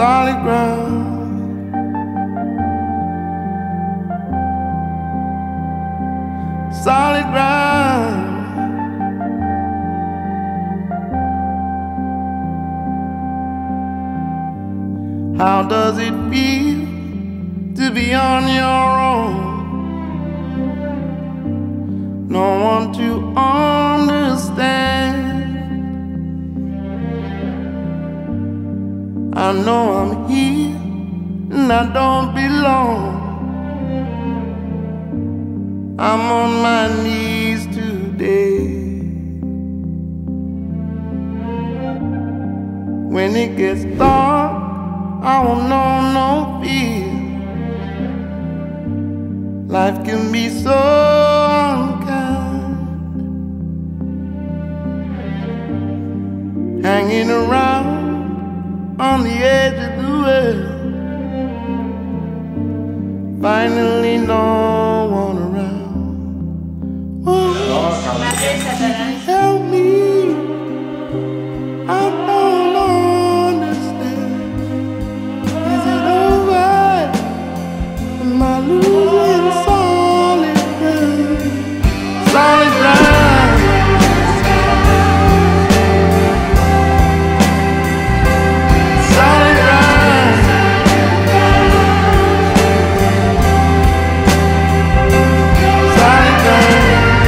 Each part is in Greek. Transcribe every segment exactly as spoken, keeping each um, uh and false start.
solid ground. Solid ground. How does it feel to be on your own? No one to understand. I know I'm here and I don't belong. I'm on my knees today. When it gets dark, I won't know no fear. Life can be so unkind. Hanging around on the edge of the world. Finally no one around. Oh, help me, I don't understand. Is it over? Am I losing solid ground? Solid ground. Solid ground. Solid ground.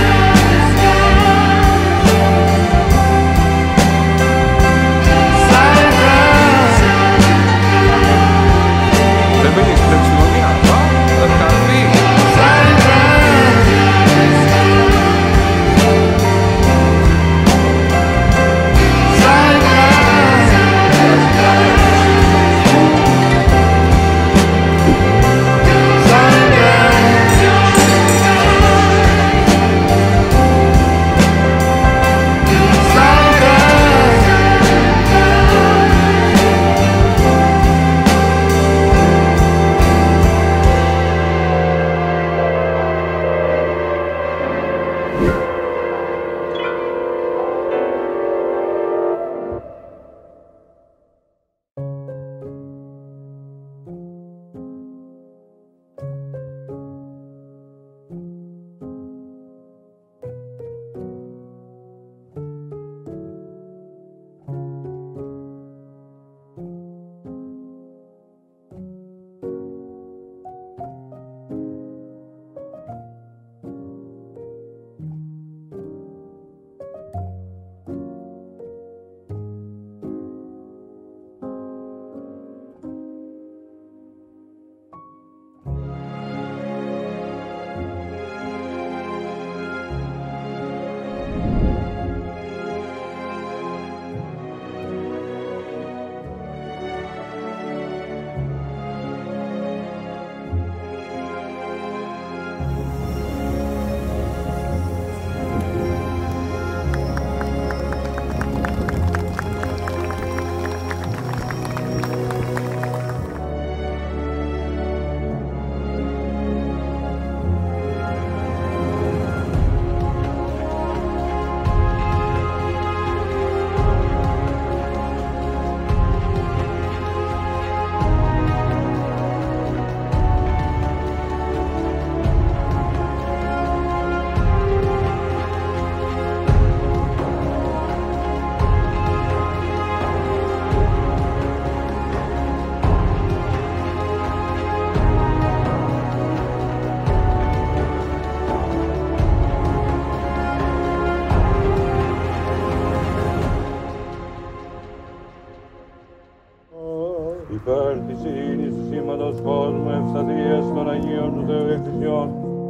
Υπέρτησιν σήματος κόσμου ευσταθίας των Αγίων του Θεού Εκκλησιών.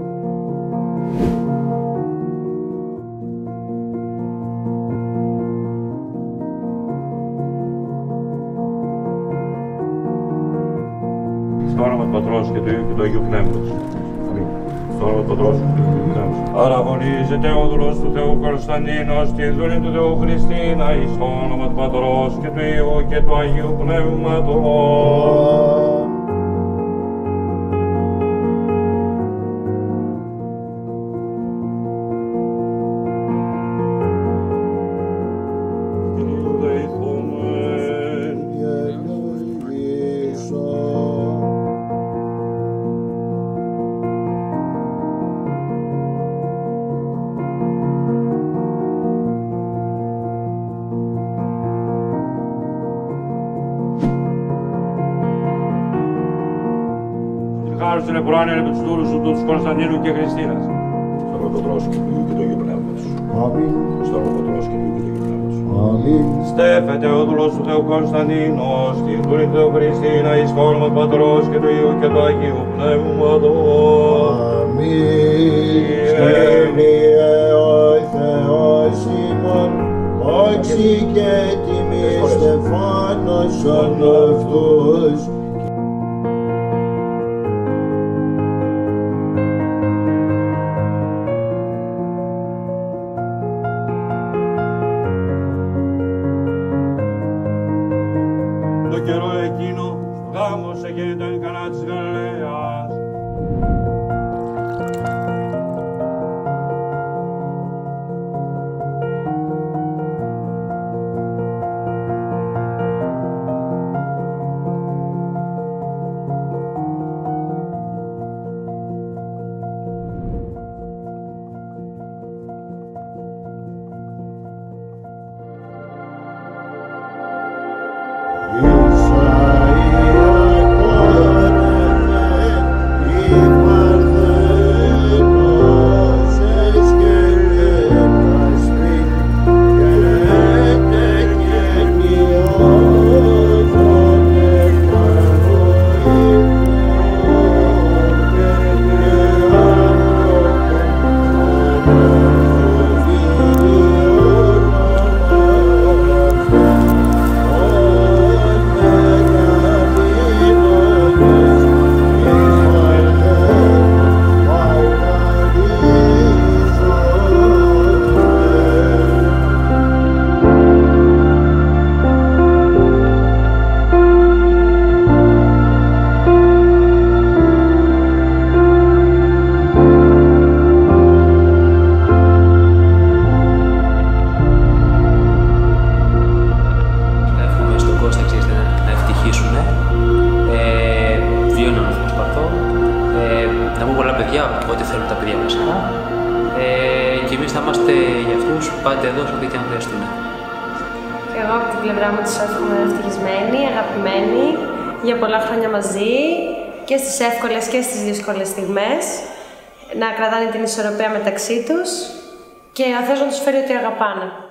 Στο όνομα του Πατρός και του Υιού και του Αγίου Πνεύματος. Στο όνομα του Πατρός και του Αγίου Πνεύματος. Αραβωνίζεται ο δούλος του Θεού Κωνσταντίνος, την δούλη του Θεού Χριστίνα, εις το όνομα του Πατρός και του Υιού και του Αγίου Πνεύματος. Θεός είναι προάνερ επί τους τούρους σου του Κωνσταντίνου και Χριστίνας. Στον Πρωτοτρός και του Υιού και του Αγίου Πνεύματος. Αμήν. Στον Πρωτοτρός και του Υιού και του Αγίου Πνεύματος. Αμήν. Στέφεται ο δούλος του Θεού Κωνσταντίνος, την δούλη του Θεού Χριστίνα, εις το όνομα του Πατρός και του Υιού και του Αγίου Πνεύματος. Αμήν. Κύριε ο Θεός ημών, όξη και τιμή στεφάνωσον αυτούς. Το καιρό εκείνο γάμος έγινε εν Κανά της Γαλιλαίας. Ό,τι θέλουν τα παιδιά μας. Ε, και εμείς θα είμαστε για αυτούς πάντα εδώ, ό,τι και αν χρειαστούν. Και εγώ από την πλευρά μου τους εύχομαι ευτυχισμένοι, αγαπημένοι, για πολλά χρόνια μαζί και στις εύκολες και στις δύσκολες στιγμές, να κρατάνε την ισορροπία μεταξύ τους και ο Θεός να τους φέρει ό,τι αγαπάνε.